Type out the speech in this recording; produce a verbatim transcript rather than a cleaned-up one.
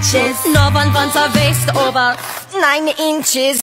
inches. No one wants a waist over nine inches.